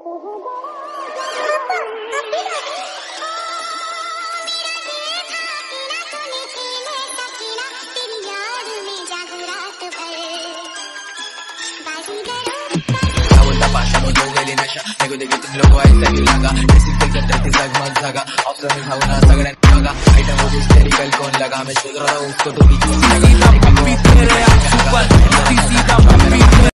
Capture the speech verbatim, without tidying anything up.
नशा देखे तुम लोग ऐसा ही लगा ड्रेसिंग पे करते थे जगमग जगा अवसर में भावना सगळ्यांनी बघा आयटम वो हिस्टेरिकल कौन लगा मैं सोच रहा था उसको तो बीच में लगा